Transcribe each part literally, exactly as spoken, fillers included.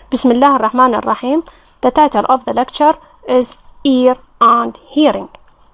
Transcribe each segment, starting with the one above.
بسم الله الرحمن الرحيم. The title of the lecture is ear and hearing.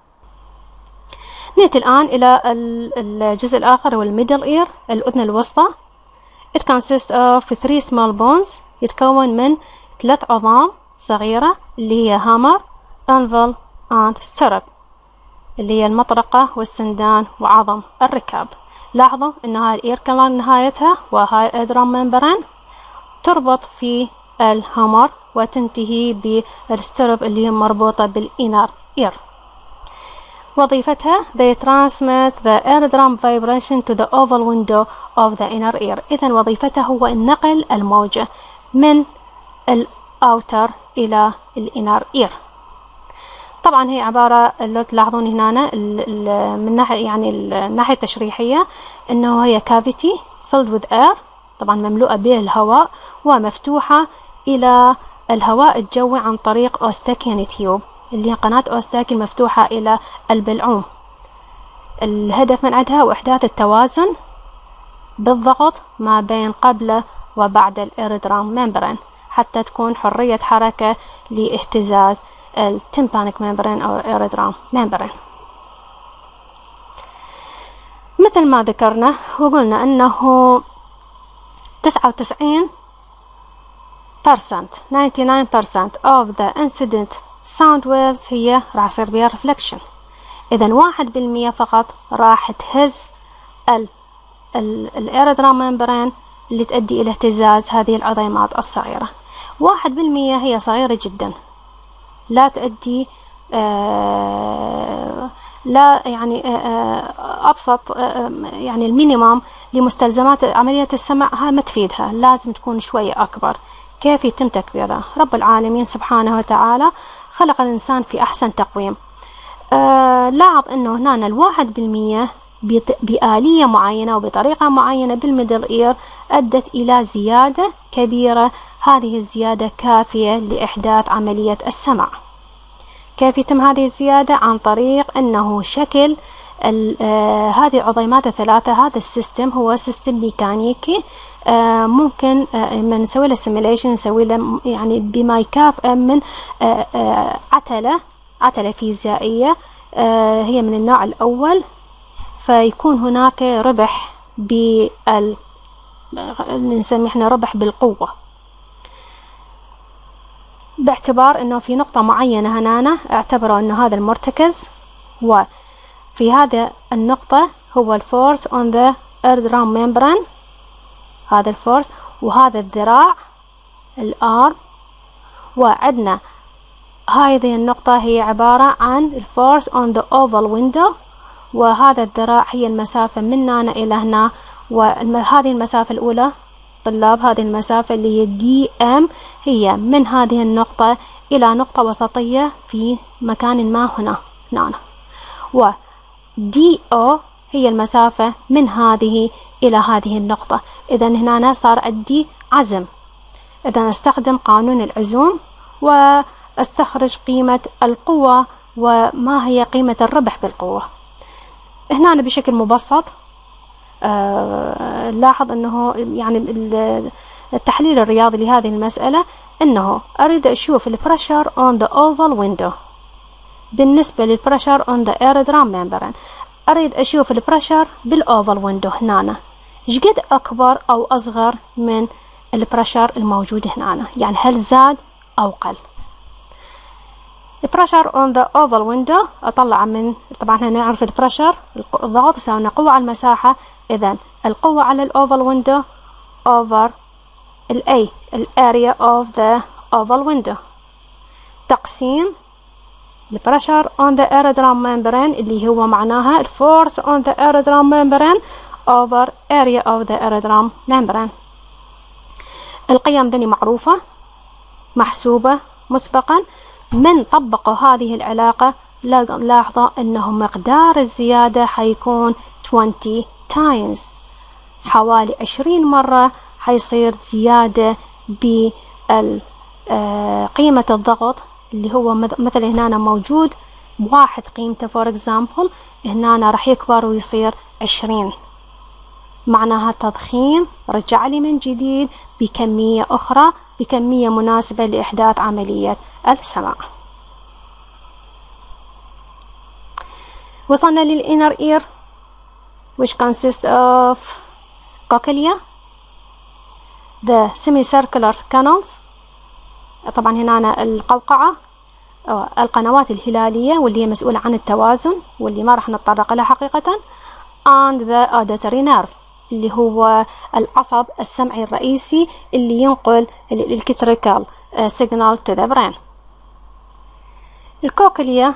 نأتي الآن إلى الجزء الآخر هو الميدل ear، الأذن الوسطى. It consists of three small bones. يتكون من ثلاث عظام صغيرة اللي هي hammer, anvil and stirrup، اللي هي المطرقة والسندان وعظم الركاب. لاحظوا أن هاي الإير كلام نهايتها وهاي الإدرام ممبرين تربط في الهامر وتنتهي بالسترب اللي هي مربوطة بالإنر إير. وظيفتها they transmit the eardrum vibration to the oval window of the inner ear. إذن وظيفتها هو النقل الموجة من الأوتر إلى الإنر إير. طبعا هي عبارة لو تلاحظون هنا من ناحية يعني الناحية التشريحية انه هي cavity filled with air، طبعا مملوءة بالهواء ومفتوحة الى الهواء الجوي عن طريق أوستاكيان تيوب اللي هي قناة أوستاكي المفتوحة الى البلعوم. الهدف من عندها هو احداث التوازن بالضغط ما بين قبل وبعد الإيردرام ممبرين حتى تكون حرية حركة لاهتزاز التمبانيك ممبرين أو الإيردرام ممبرين. مثل ما ذكرنا وقلنا أنه تسعة وتسعين percent ninety-nine percent of the incident sound waves هي راح يصير بها reflection. إذن واحد بالمية فقط راح تهز الإيردرام ممبرين اللي تؤدي إلى اهتزاز هذه العظيمات الصغيرة. واحد بالمية هي صغيرة جدا، لا تؤدي آه لا يعني آه أبسط آه يعني المينيمم لمستلزمات عملية السمع ها ما تفيدها، لازم تكون شوية أكبر. كيف يتم تكبيرها؟ رب العالمين سبحانه وتعالى خلق الإنسان في أحسن تقويم. آه لاحظ أنه هنا الواحد بالمية بآلية معينة وبطريقة معينة بالميدل إير أدت إلى زيادة كبيرة. هذه الزيادة كافية لإحداث عملية السمع. كيف يتم هذه الزيادة؟ عن طريق أنه شكل آه هذه العظيمات الثلاثة. هذا السيستم هو سيستم ميكانيكي آه ممكن آه من نسوي له سيميليشن، نسوي له يعني بما يكافئ من آه آه عتلة عتلة فيزيائية آه هي من النوع الأول، فيكون هناك ربح بال نسميه احنا ربح بالقوة، باعتبار انه في نقطة معينة هنا اعتبروا انه هذا المرتكز، وفي هذا النقطة هو الفورس on the eardrum membrane، هذا الفورس، وهذا الذراع الارم، وعندنا هذه النقطة هي عبارة عن الفورس on the oval window، وهذا الذراع هي المسافة من هنا إلى هنا. وهذه المسافة الأولى طلاب، هذه المسافة اللي هي دي ام هي من هذه النقطة إلى نقطة وسطية في مكان ما هنا هنا، و دي او هي المسافة من هذه إلى هذه النقطة. إذا هنا صار عندي عزم، إذا استخدم قانون العزوم واستخرج قيمة القوة وما هي قيمة الربح بالقوة. هنا بشكل مبسط آه لاحظ انه يعني التحليل الرياضي لهذه المسألة انه اريد اشوف البريشر on the oval window بالنسبة للبريشر on the eardrum membrane. اريد اشوف البريشر بالاوفال ويندو هنا شقد اكبر او اصغر من البريشر الموجود هنا، يعني هل زاد او قل. البريشر on the oval window أطلع من طبعا هنا نعرف البريشر الضغط يساوي قوة على المساحة. إذا القوة على الأوفال window over ال A الاريا of the oval window تقسيم البريشر on the eardrum membrane اللي هو معناها الفورس on the eardrum membrane over area of the eardrum membrane. القيم ذني معروفة محسوبة مسبقا. من طبقوا هذه العلاقة لاحظوا أنه مقدار الزيادة حيكون twenty times، حوالي عشرين مرة حيصير زيادة بقيمة الضغط اللي هو مثلا هنا موجود واحد قيمته for example، هنا راح يكبر ويصير عشرين، معناها تضخيم رجع لي من جديد بكمية أخرى بكمية مناسبة لإحداث عملية السماع. وصلنا للinner ear which consists of cochlea, the semicircular canals، طبعا هنا القوقعة القنوات الهلالية واللي هي مسؤولة عن التوازن واللي ما راح نتطرق لها حقيقة، and the auditory nerve اللي هو العصب السمعي الرئيسي اللي ينقل الالكتريكال signal to the brain. الكوكليا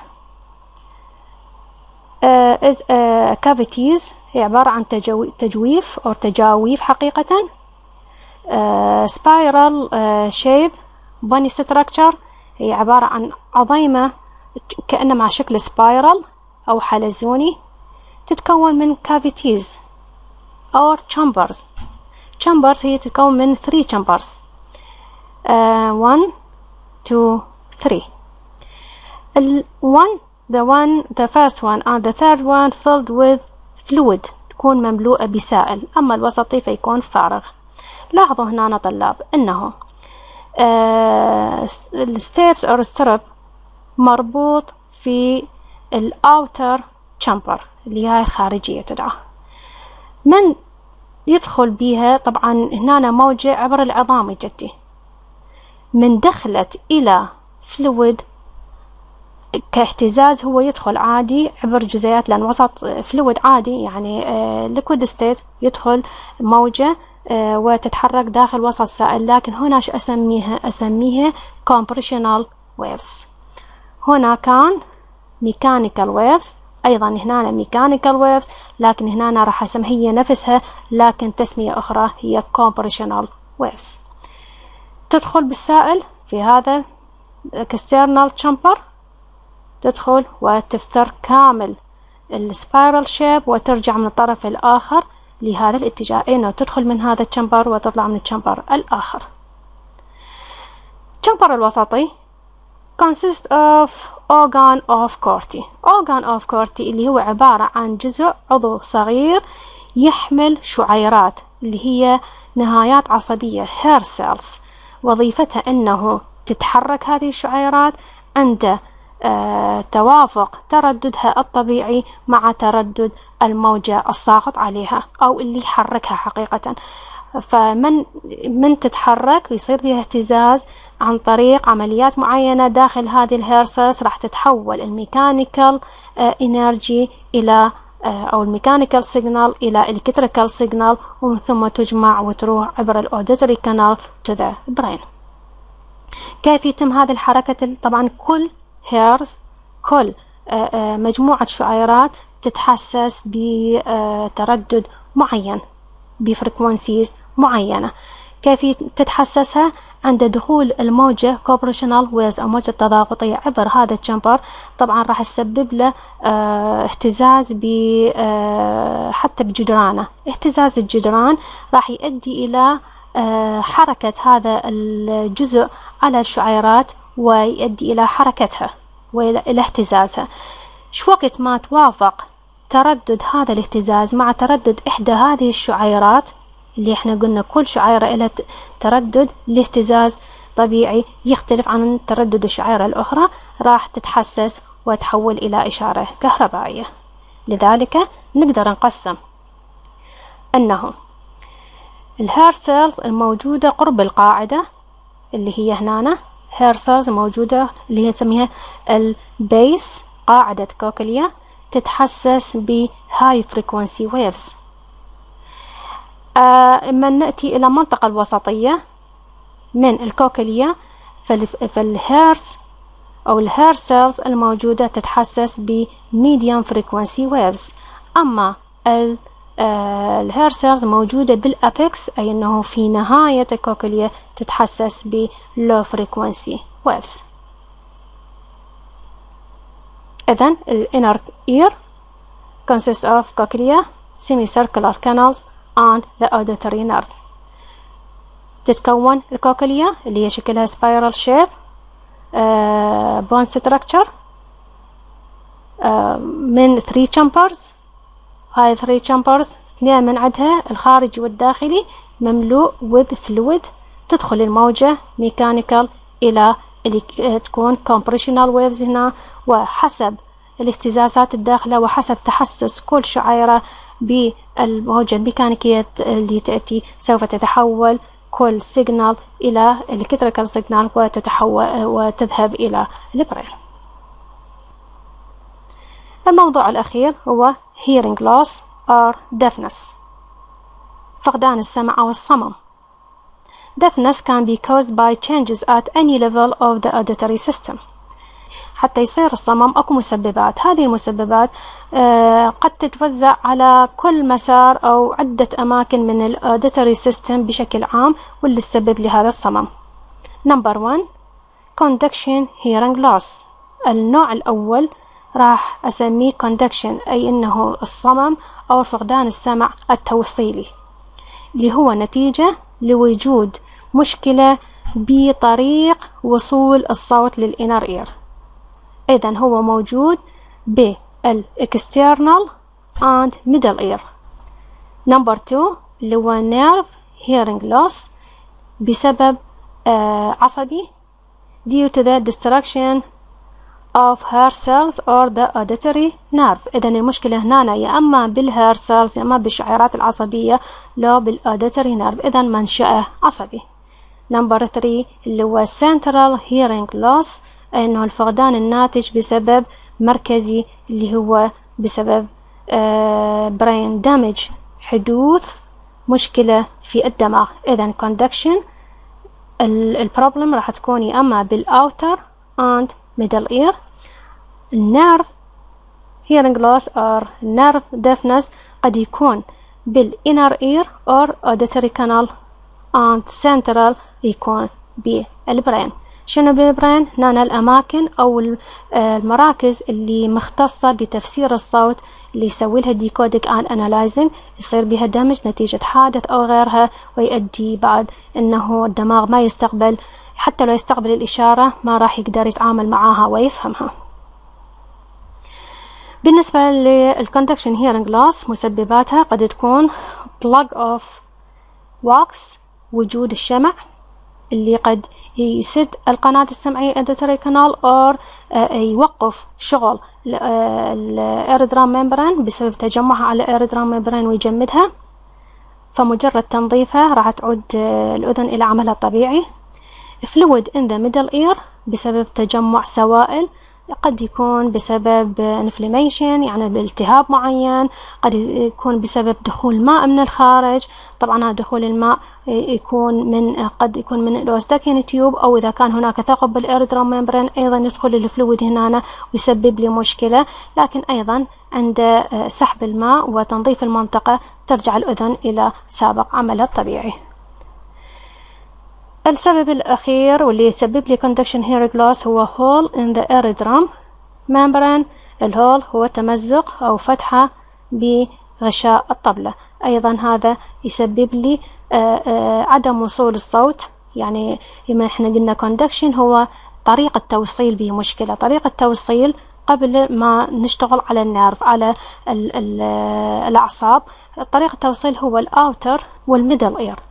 uh, is uh, cavities، هي عبارة عن تجو... تجويف أو تجاويف حقيقة، uh, spiral uh, shape bony structure، هي عبارة عن عظيمة كأنها مع شكل سبايرال أو حلزوني، تتكون من cavities or chambers. chambers هي تتكون من three chambers، uh, one two three. ال one the one the first one and the third one filled with fluid، تكون مملوءة بسائل، أما الوسطي فيكون فارغ. لاحظوا هنا طلاب أنه الستيبس أو السترب مربوط في الأوتر تشامبر اللي هي الخارجية تدعى، من يدخل بيها طبعا هنا موجة عبر العظام جدي، من دخلت إلى فلويد كاهتزاز هو يدخل عادي عبر جزيئات، لأن وسط فلويد عادي يعني ليكويد ستيت يدخل موجة وتتحرك داخل وسط سائل، لكن هنا شو أسميها؟ أسميها compressional waves. هنا كان mechanical waves، أيضا هنا mechanical waves، لكن هنا راح أسميها هي نفسها لكن تسمية أخرى هي compressional waves. تدخل بالسائل في هذا external chamber، تدخل وتفتر كامل السبايرال شيب وترجع من الطرف الآخر لهذا الاتجاه، إنه تدخل من هذا الشمبر وتطلع من الشمبر الآخر. الشمبر الوسطي consist of organ of Corti. organ of Corti اللي هو عبارة عن جزء عضو صغير يحمل شعيرات اللي هي نهايات عصبية hair cells، وظيفتها أنه تتحرك هذه الشعيرات عند آه توافق ترددها الطبيعي مع تردد الموجة الساقط عليها أو اللي يحركها حقيقة. فمن من تتحرك يصير فيها اهتزاز عن طريق عمليات معينة داخل هذه الهيرسلز، راح تتحول الميكانيكال انرجي إلى أو الميكانيكال سيجنال إلى الكتريكال سيجنال، ومن ثم تجمع وتروح عبر الأوديتري كانال to the brain. كيف يتم هذه الحركة؟ طبعا كل هيرز كل مجموعة شعيرات تتحسس بتردد معين بفريكونسيز معينة. كيف تتحسسها؟ عند دخول الموجة كوبريشنال ويز أو موجة تضاغطية عبر هذا الشمبر، طبعا راح تسبب له اه اهتزاز ب اه حتى بجدرانه. اهتزاز الجدران راح يؤدي إلى اه حركة هذا الجزء على الشعيرات ويؤدي إلى حركتها وإلى اهتزازها. شو وقت ما توافق تردد هذا الاهتزاز مع تردد إحدى هذه الشعيرات اللي احنا قلنا كل شعيرة لها تردد لاهتزاز طبيعي يختلف عن تردد الشعيرة الأخرى، راح تتحسس وتحول إلى إشارة كهربائية. لذلك نقدر نقسم أنه الهير سيلز الموجودة قرب القاعدة اللي هي هنا هير سيلز موجودة اللي هي نسميها البيس قاعدة كوكليا، تتحسس بهاي فريكونسي ويفز. اما نأتي إلى المنطقة الوسطية من الكوكليا، فالهيرز أو الهير سيلز الموجودة تتحسس بميديوم فريكونسي ويفز، أما الهير سيلز موجودة بالأبيكس أي أنه في نهاية الكوكليا تتحسس بلو فريكونسي ويفز. إذن ال inner ear consists of cochlea, semicircular canals and the auditory nerve. تتكون الكوكليا اللي هي شكلها spiral shape uh, bone structure uh, من three chambers. هاي three chambers اثنين من عندها الخارجي والداخلي مملوء with fluid تدخل الموجة ميكانيكال إلى اللي تكون compressional waves هنا، وحسب الاهتزازات الداخلة وحسب تحسس كل شعيرة بالموجة الميكانيكية اللي تأتي سوف تتحول كل سيجنال إلى electrical signal وتتحول وتذهب إلى البرين. الموضوع الأخير هو hearing loss or deafness، فقدان السمع أو الصمم. Deafness can be caused by changes at any level of the auditory system. حتى يصير الصمم أكو مسببات، هذه المسببات آه قد تتوزع على كل مسار أو عدة أماكن من ال auditory system بشكل عام، واللي تسبب لهذا الصمم. Number one conduction hearing loss. النوع الأول راح أسميه conduction، أي إنه الصمم أو فقدان السمع التوصيلي، اللي هو نتيجة لوجود مشكلة بطريق وصول الصوت للإنر إير. إذن هو موجود بالإكسترنال and middle ear. Number two اللي هو nerve hearing loss بسبب آه عصبي due to the destruction of hair cells or the auditory nerve. إذن المشكلة هنا يا أما بالhair cells يا أما بالشعيرات العصبية لو بالauditory nerve، إذن منشأه عصبي. Number three اللي هو central hearing loss، إنه الفقدان الناتج بسبب مركزي اللي هو بسبب uh, brain damage، حدوث مشكلة في الدماغ. إذن conduction البروبلم راح تكون يا أما بالouter and middle ear. nerve hearing loss or nerve deafness قد يكون بالinner ear or auditory canal and central يكون بالبرين. شنو بالبرين؟ هنا الأماكن أو المراكز اللي مختصة بتفسير الصوت، اللي يسوي لها decoding and analyzing، يصير بها دمج نتيجة حادث أو غيرها، ويؤدي بعد إنه الدماغ ما يستقبل، حتى لو يستقبل الإشارة ما راح يقدر يتعامل معاها ويفهمها. بالنسبة للconduction hearing loss مسبباتها قد تكون plug of wax، وجود الشمع اللي قد يسد القناة السمعية auditory canal or يوقف شغل الايردرام ممبرين بسبب تجمعها على الايردرام ممبرين ويجمدها، فمجرد تنظيفها راح تعود الأذن إلى عملها الطبيعي. fluid in the middle ear بسبب تجمع سوائل، قد يكون بسبب inflammation يعني بالتهاب معين، قد يكون بسبب دخول ماء من الخارج. طبعا دخول الماء يكون من قد يكون من الأوستاكين تيوب، أو إذا كان هناك ثقب بالإيردرام ممبرين أيضا يدخل الفلويد هنا ويسبب لي مشكلة. لكن أيضا عند سحب الماء وتنظيف المنطقة ترجع الأذن إلى سابق عملها الطبيعي. السبب الأخير واللي يسبب لي conduction hearing loss هو hole in the eardrum membrane. الهول هو تمزق أو فتحة بغشاء الطبلة، أيضا هذا يسبب لي آآ آآ عدم وصول الصوت. يعني لما احنا قلنا conduction هو طريقة توصيل به مشكلة، طريقة توصيل قبل ما نشتغل على النيرف على ال ال الأعصاب. طريقة التوصيل هو الأوتر والميدل إير.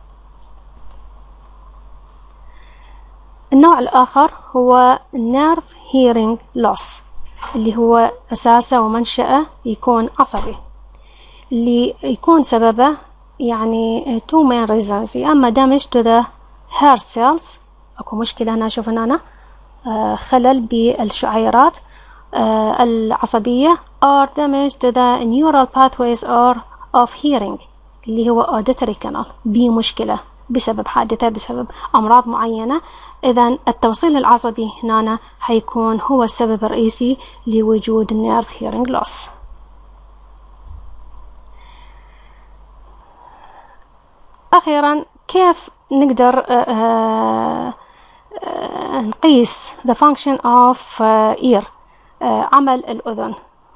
النوع الآخر هو nerve hearing loss اللي هو أساسه ومنشأه يكون عصبي، اللي يكون سببه يعني two main reasons. يا أما damage to the hair cells، أكو مشكلة هنا شوف هنا آه خلل بالشعيرات آه العصبية، or damage to the neural pathways or of hearing اللي هو auditory canal بمشكلة بسبب حادثة بسبب أمراض معينة. إذن التوصيل العصبي هنا حيكون هو السبب الرئيسي لوجود nerve hearing loss. أخيرا كيف نقدر آآ آآ نقيس the function of ear، عمل الأذن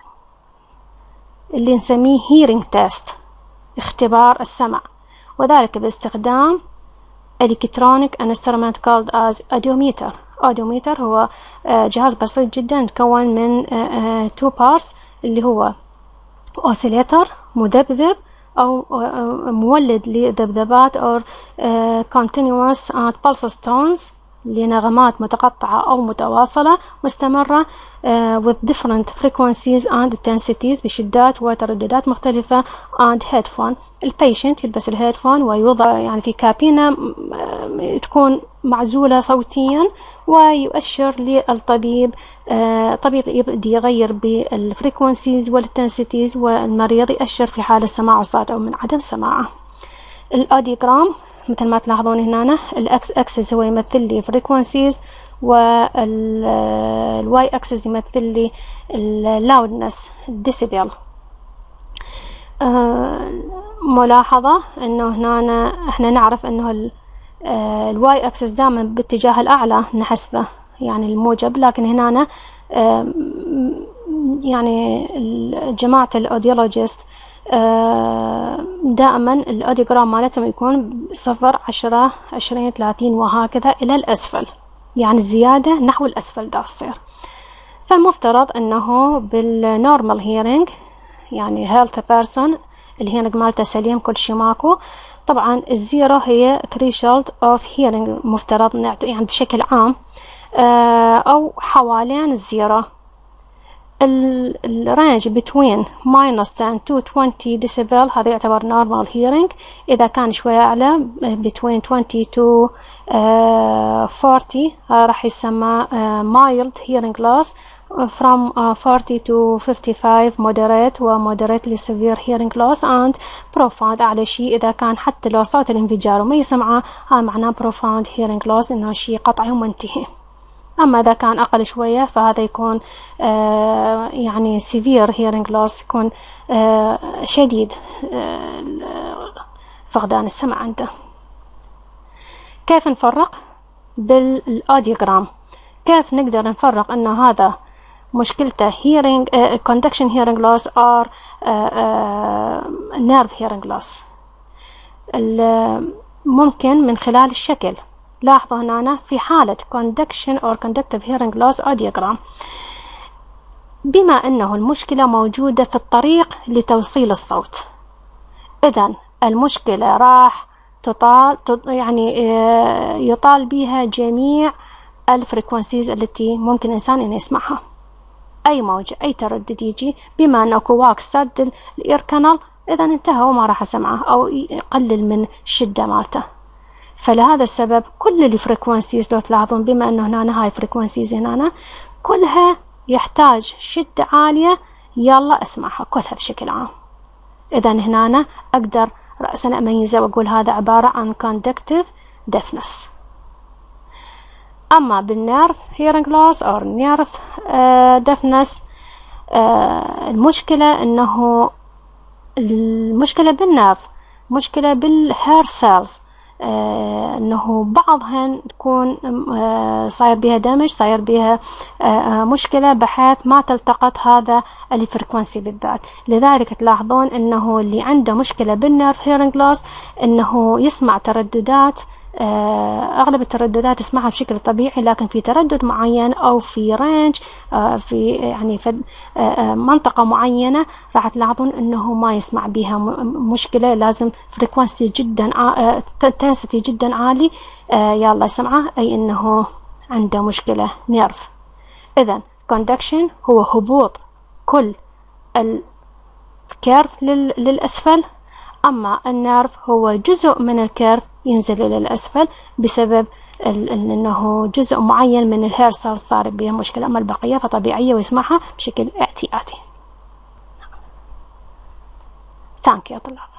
اللي نسميه hearing test، اختبار السمع، وذلك باستخدام electronic instrument called as audiometer. audiometer هو جهاز بسيط جدا يتكون من two parts اللي هو oscillator مذبذب أو مولد لذبذبات or continuous pulse tones لنغمات متقطعة أو متواصلة مستمرة with different frequencies and intensities بشدات وترددات مختلفة and headphone. البيشنت يلبس الهيدفون ويوضع يعني في كابينة تكون معزولة صوتيا ويؤشر للطبيب طبيب يبدأ يغير بالفريكونسيز والانتنسيتيز والمريض يأشر في حال السماع الصوت أو من عدم سماعه. الأوديوغرام مثل ما تلاحظون هنا الأكس أكسس هو يمثل لي فريكونسيز والواي أكسس يمثل لي اللاودنس الديسيبل. آه ملاحظة انه هنا احنا نعرف انه الواي أكسس دائما باتجاه الأعلى نحسبه يعني الموجب، لكن هنا آه يعني جماعة الأوديولوجيست دائما الأوديوغرام مالتهم يكون صفر عشرة عشرين ثلاثين وهكذا إلى الأسفل، يعني الزيادة نحو الأسفل دا تصير. فالمفترض أنه بالنورمال هيرينج يعني health person الهيرينج مالته سليم كل شي ماكو. طبعا الزيرو هي threshold of hearing مفترض يعني بشكل عام أو حوالين الزيرو. الرانج between minus ten to twenty decibel هذا يعتبر normal hearing. إذا كان شوية أعلى between twenty to forty راح يسمى mild hearing loss. from forty to fifty-five moderate و moderately severe hearing loss and profound أعلى شيء إذا كان حتى لو صوت الانفجار وما يسمعه هذا معناه profound hearing loss إنه شيء قطعي ومنتهي. أما إذا كان أقل شوية فهذا يكون آه يعني severe hearing loss يكون آه شديد آه فقدان السمع عنده. كيف نفرق بالأوديوغرام؟ كيف نقدر نفرق أن هذا مشكلته hearing uh, conduction hearing loss or uh, uh, nerve hearing loss؟ ممكن من خلال الشكل. لاحظوا هنا في حالة conduction or conductive hearing loss audiogram بما أنه المشكلة موجودة في الطريق لتوصيل الصوت، إذن المشكلة راح تطال يعني يطال بها جميع الفريكونسيز التي ممكن الإنسان أن يسمعها. أي موجة أي تردد يجي بما أنه كواكس سد الإير كانال إذا انتهى وما راح أسمعه أو يقلل من الشدة مالته. فلهذا السبب كل الفريكونسيز لو تلاحظون بما أنه هنا هاي فريكونسيز هنا كلها يحتاج شدة عالية يلا أسمعها كلها بشكل عام. إذا هنا أقدر رأسا أميزه وأقول هذا عبارة عن conductive deafness. أما بالنيرف hearing loss أو nerve deafness المشكلة أنه المشكلة بالنيرف مشكلة بالهير سيلز آه انه بعضهن تكون آه صاير بها دمج صاير بها آه مشكلة بحيث ما تلتقط هذا الفريكونسي بالذات. لذلك تلاحظون انه اللي عنده مشكلة بالنيرف هيرنج لوس انه يسمع ترددات آه اغلب الترددات يسمعها بشكل طبيعي، لكن في تردد معين او في رينج آه في يعني في آه منطقة معينة راح تلاحظون انه ما يسمع بها مشكلة، لازم فريكوانسي جدا آه تنسيتي جدا عالي آه يلا يسمعه، اي انه عنده مشكلة نيرف. اذا كوندكشن هو هبوط كل الكيرف للاسفل، اما النيرف هو جزء من الكيرف ينزل إلى الأسفل بسبب أنه جزء معين من الهير سيل صار بها مشكلة، أما البقية فطبيعية ويسمعها بشكل اعتيادي. ثانك يو طلاب.